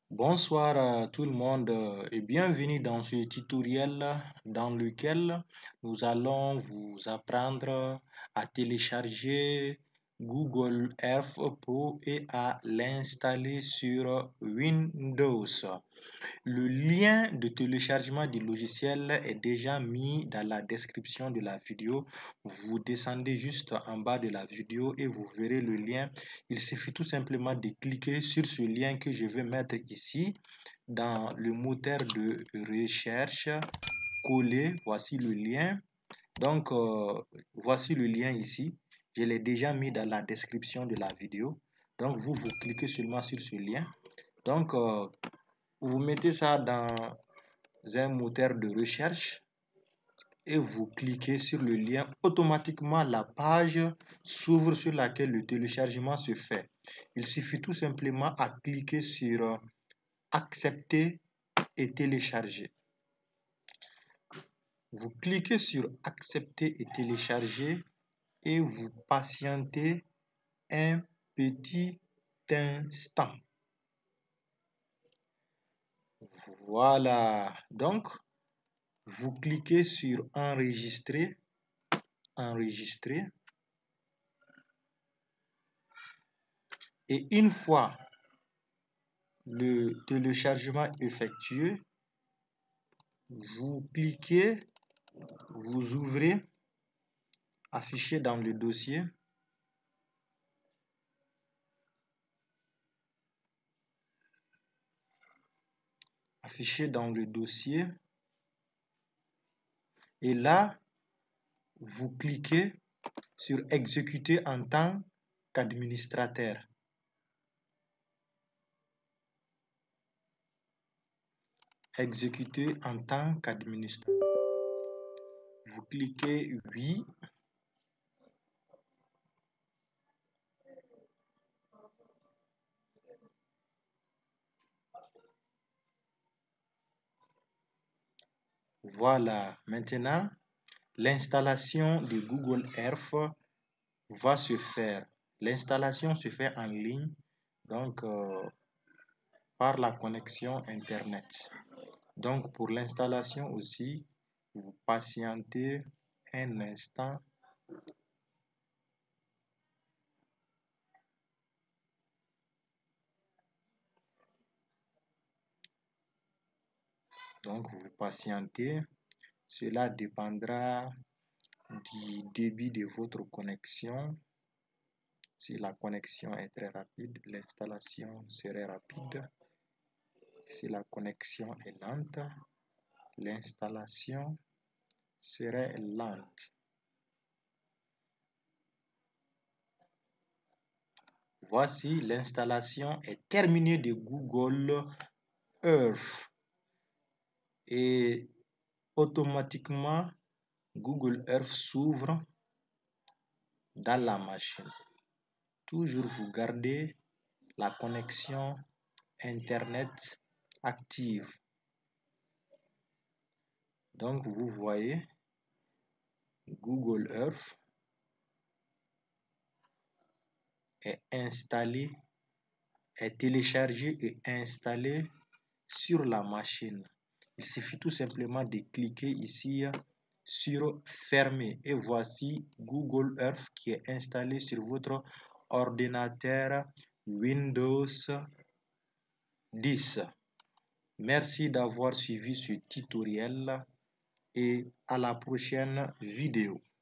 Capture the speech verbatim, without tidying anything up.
Bonsoir à tout le monde euh, et bienvenue dans ce tutoriel dans lequel nous allons vous apprendre à télécharger Google Earth Pro et à l'installer sur Windows. Le lien de téléchargement du logiciel est déjà mis dans la description de la vidéo. Vous descendez juste en bas de la vidéo et vous verrez le lien. Il suffit tout simplement de cliquer sur ce lien que je vais mettre ici dans le moteur de recherche. Coller, voici le lien. Donc, euh, voici le lien ici. Je l'ai déjà mis dans la description de la vidéo. Donc, vous, vous cliquez seulement sur ce lien. Donc, euh, vous mettez ça dans un moteur de recherche et vous cliquez sur le lien. Automatiquement, la page s'ouvre sur laquelle le téléchargement se fait. Il suffit tout simplement à cliquer sur accepter et télécharger. Vous cliquez sur accepter et télécharger et vous patientez un petit instant. Voilà. Donc, vous cliquez sur enregistrer, enregistrer. Et une fois le téléchargement effectué, vous cliquez, vous ouvrez, affiché dans le dossier. Affiché dans le dossier. Et là, vous cliquez sur exécuter en tant qu'administrateur. Exécuter en tant qu'administrateur. Vous cliquez oui. Voilà. Maintenant, l'installation de Google Earth va se faire. L'installation se fait en ligne, donc euh, par la connexion Internet. Donc pour l'installation aussi, vous patientez un instant. Donc vous patientez. Cela dépendra du débit de votre connexion. Si la connexion est très rapide, l'installation serait rapide. Si la connexion est lente, l'installation serait lente. Voici, l'installation est terminée de Google Earth. Et automatiquement, Google Earth s'ouvre dans la machine. Toujours vous gardez la connexion Internet active. Donc vous voyez Google Earth est installé, est téléchargé et installé sur la machine. Il suffit tout simplement de cliquer ici sur fermer et voici Google Earth qui est installé sur votre ordinateur Windows dix. Merci d'avoir suivi ce tutoriel et à la prochaine vidéo.